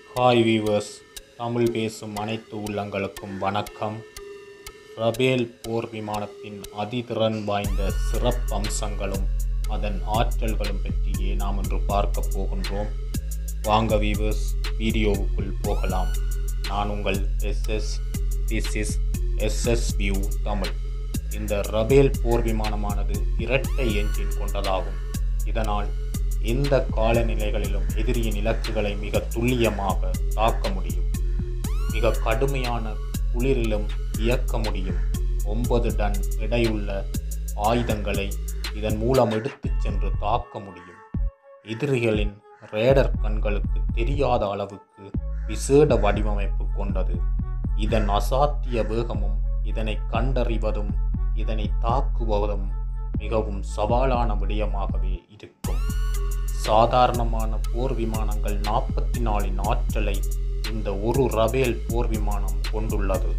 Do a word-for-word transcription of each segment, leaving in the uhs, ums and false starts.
Hi viewers, Tamil பேசும் அனைத்து உள்ளங்களுக்கும் வணக்கம். ரபேல் போர் விமானத்தின் அதிதிறன் வாய்ந்த சிறப்பம்சங்களும் அதன் ஆற்றல்களும் பற்றியே நாம் இன்று பார்க்க போகின்றோம். வாங்க வீவர்ஸ், வீடியோவுக்குள் போகலாம். நான் உங்கள் SS this is SS view Tamil. இந்த ரபேல் போர் விமானமானது இரட்டை என்ஜின் கொண்டதாகும். இதனால் எந்த காலநிலைகளிலும் எதிரியின் இலக்குகளை மிக துல்லியமாக தாக்க முடியும். மிக கடுமையான குளிரிலும் இயக்க முடியும். ஒன்பது டன் எடையுள்ள ஆயுதங்களை இதன் மூலம் எடுத்துச் சென்று தாக்க முடியும். எதிரிகளின் ரேடர் கண்களுக்கு தெரியாத அளவுக்கு விசேட வடிவமைப்பு கொண்டது. இதன் அசாத்திய வேகமும் இதனை கண்டறிவதும் இதனை தாக்குவதும் மிகவும் சவாலான விடயமாகவே இருக்கும். சாதாரணமான போர் விமானங்கள் நாற்பத்தி நாலின் ஆற்றலை இந்த ஒரு ரபேல் போர் விமானம் கொண்டுள்ளது.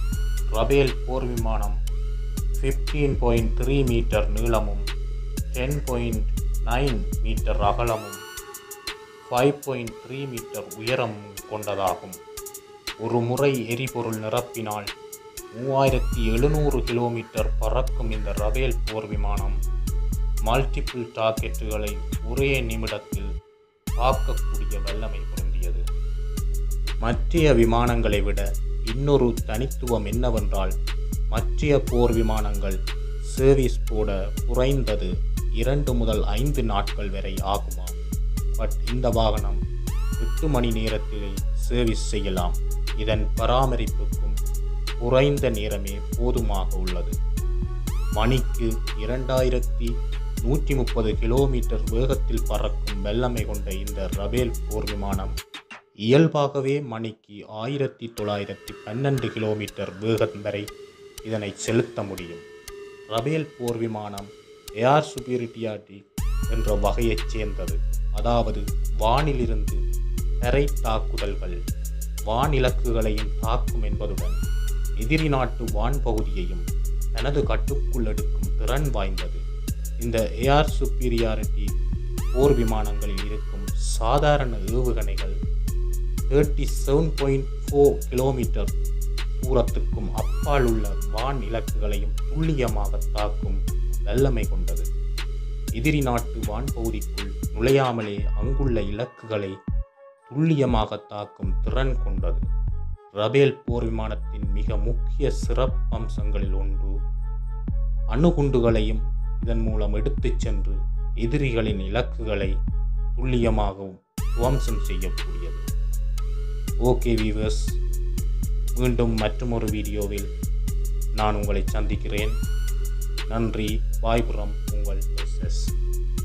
ரபேல் போர் விமானம் பதினைந்து பாயிண்ட் மூன்று மீட்டர் நீளமும் பத்து பாயிண்ட் ஒன்பது மீட்டர் அகலமும் ஐந்து பாயிண்ட் மூன்று மீட்டர் உயரமும் கொண்டதாகும். ஒரு முறை எரிபொருள் நிரப்பினால் மூவாயிரத்தி எழுநூறு கிலோமீட்டர் பறக்கும் இந்த ரபேல் போர் விமானம் மல்டிபிள் டார்கெட்டுகளை ஒரே நிமிடத்தில் தாக்கக்கூடிய வல்லமை பொருந்தியது. மற்றைய விமானங்களை விட இன்னொரு தனித்துவம் என்னவென்றால், மற்றைய போர் விமானங்கள் சர்வீஸ் போட குறைந்தது இரண்டு முதல் ஐந்து நாட்கள் வரை ஆகுமா. பட் இந்த வாகனம் எட்டு மணி நேரத்திலே சர்வீஸ் செய்யலாம். இதன் பராமரிப்புக்கும் குறைந்த நேரமே போதுமாக உள்ளது. மணிக்கு இரண்டாயிரத்தி நூற்றி முப்பது கிலோமீட்டர் வேகத்தில் பறக்கும் வல்லமை கொண்ட இந்த ரபேல் போர் விமானம் இயல்பாகவே மணிக்கு ஆயிரத்தி தொள்ளாயிரத்தி பன்னெண்டு கிலோமீட்டர் வேகம் வரை இதனை செலுத்த முடியும். ரபேல் போர் விமானம் ஏர் சுப்பீரியாரிட்டி என்ற வகையைச் சேர்ந்தது. அதாவது வானிலிருந்து தரை தாக்குதல்கள், வானிலக்குகளையும் தாக்கும் என்பதுடன் எதிரி நாட்டு வான்பகுதியையும் தனது கட்டுக்குள் எடுக்கும் திறன் வாய்ந்தது. இந்த ஏர் சுப்பீரியாரிட்டி போர் விமானங்களில் இருக்கும் சாதாரண ஏவுகணைகள் முப்பத்தி ஏழு பாயிண்ட் நான்கு கிலோமீட்டர் தூரத்துக்கும் அப்பால் உள்ள வான் இலக்குகளையும் துல்லியமாக தாக்கும் வல்லமை கொண்டது. எதிரி நாட்டு வான்பகுதிக்குள் நுழையாமலே அங்குள்ள இலக்குகளை துல்லியமாக தாக்கும் திறன் கொண்டது. ரபேல் போர் விமானத்தின் மிக முக்கிய சிறப்பம்சங்களில் ஒன்று அணுகுண்டுகளையும் இதன் மூலம் எடுத்துச் சென்று எதிரிகளின் இலக்குகளை துல்லியமாகவும் துவம்சம் செய்யக்கூடியது. ஓகே வீவர்ஸ், மீண்டும் மற்றொரு வீடியோவில் நான் உங்களை சந்திக்கிறேன். நன்றி. வாய்புறம் உங்கள் எஸ்எஸ்.